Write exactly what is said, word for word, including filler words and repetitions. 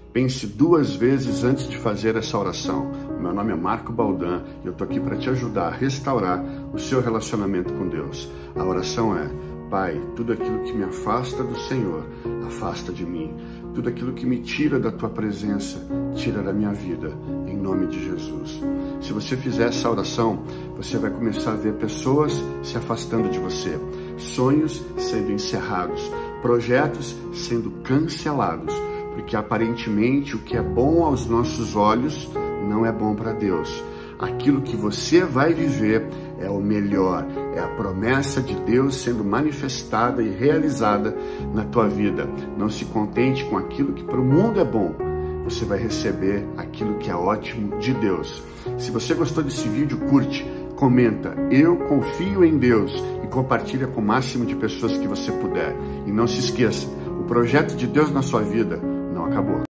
pense duas vezes antes de fazer essa oração. O meu nome é Marco Baldan e eu estou aqui para te ajudar a restaurar o seu relacionamento com Deus. A oração é: Pai, tudo aquilo que me afasta do Senhor, afasta de mim. Tudo aquilo que me tira da Tua presença, tira da minha vida, em nome de Jesus. Se você fizer essa oração, você vai começar a ver pessoas se afastando de você, sonhos sendo encerrados, projetos sendo cancelados, porque aparentemente o que é bom aos nossos olhos não é bom para Deus. Aquilo que você vai viver é o melhor, é a promessa de Deus sendo manifestada e realizada na tua vida. Não se contente com aquilo que para o mundo é bom, você vai receber aquilo que é ótimo de Deus. Se você gostou desse vídeo, curte, comenta, eu confio em Deus e compartilha com o máximo de pessoas que você puder. E não se esqueça, o projeto de Deus na sua vida não acabou.